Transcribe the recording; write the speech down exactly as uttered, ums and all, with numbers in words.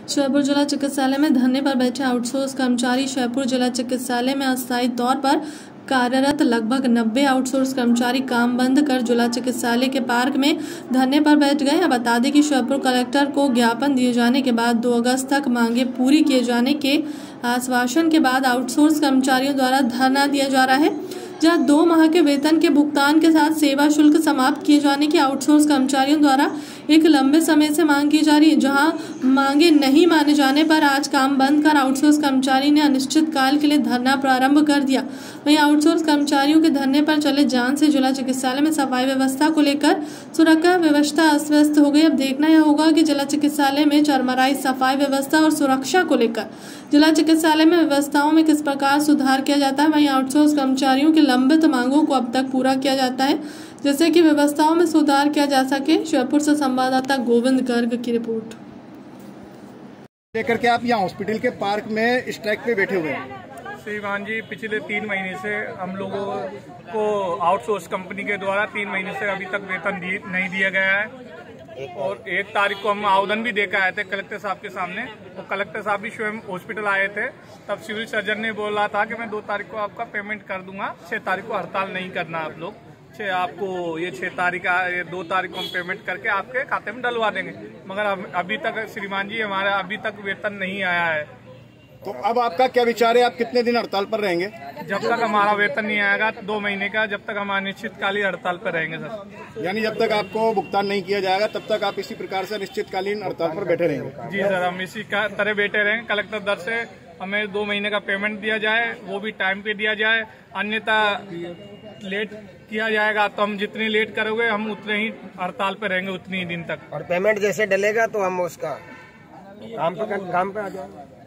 श्योपुर जिला चिकित्सालय में धरने पर बैठे आउटसोर्स कर्मचारी। श्योपुर जिला चिकित्सालय में अस्थायी तौर पर कार्यरत लगभग नब्बे आउटसोर्स कर्मचारी काम बंद कर जिला चिकित्सालय के पार्क में धरने पर बैठ गए। बता दें कि श्योपुर कलेक्टर को ज्ञापन दिए जाने के बाद दो अगस्त तक मांगे पूरी किए जाने के आश्वासन के बाद आउटसोर्स कर्मचारियों द्वारा धरना दिया जा रहा है, जहां दो माह के वेतन के भुगतान के साथ सेवा शुल्क समाप्त किए जाने की आउटसोर्स कर्मचारियों द्वारा एक लंबे समय से मांग की जा रही है। जहां मांगे नहीं माने जाने पर आज काम बंद कर आउटसोर्स कर्मचारी ने अनिश्चित काल के लिए धरना प्रारंभ कर दिया। वहीं आउटसोर्स कर्मचारियों के धरने पर चले जान से जिला चिकित्सालय में सफाई व्यवस्था को लेकर सुरक्षा व्यवस्था अस्त हो गई। अब देखना यह होगा कि जिला चिकित्सालय में चरमराई सफाई व्यवस्था और सुरक्षा को लेकर जिला चिकित्सालय में व्यवस्थाओं में किस प्रकार सुधार किया जाता है। वहीं आउटसोर्स कर्मचारियों की लंबित मांगों को अब तक पूरा किया जाता है, जिससे कि व्यवस्थाओं में सुधार किया जा सके। श्योपुर से संवाददाता गोविंद गर्ग की रिपोर्ट लेकर के आप यहाँ हॉस्पिटल के पार्क में स्ट्राइक पे बैठे हुए हैं। श्रीमान जी, पिछले तीन महीने से हम लोगों को आउटसोर्स कंपनी के द्वारा तीन महीने से अभी तक वेतन नहीं दिया गया है और एक तारीख को हम आवेदन भी देकर आए थे कलेक्टर साहब के सामने। तो कलेक्टर साहब भी स्वयं हॉस्पिटल आए थे, तब सिविल सर्जन ने बोला था कि मैं दो तारीख को आपका पेमेंट कर दूंगा, छह तारीख को हड़ताल नहीं करना आप लोग, छह आपको ये छह तारीख ये दो तारीख को हम पेमेंट करके आपके खाते में डलवा देंगे। मगर अभी तक श्रीमान जी हमारा अभी तक वेतन नहीं आया है। तो अब आपका क्या विचार है, आप कितने दिन हड़ताल पर रहेंगे? जब तक हमारा वेतन नहीं आएगा दो महीने का, जब तक हम अनिश्चितकालीन हड़ताल पर रहेंगे सर। यानी जब तक आपको भुगतान नहीं किया जाएगा तब तक आप इसी प्रकार से अनिश्चितकालीन हड़ताल पर बैठे रहेंगे? जी सर, हम इसी का तरह बैठे रहेंगे। कलेक्टर दर से हमें दो महीने का पेमेंट दिया जाए, वो भी टाइम पे दिया जाए, अन्यथा लेट किया जाएगा तो हम जितनी लेट करोगे हम उतने ही हड़ताल पे रहेंगे, उतनी ही दिन तक। और पेमेंट जैसे डलेगा तो हम उसका काम पे काम पे आ जाएंगे।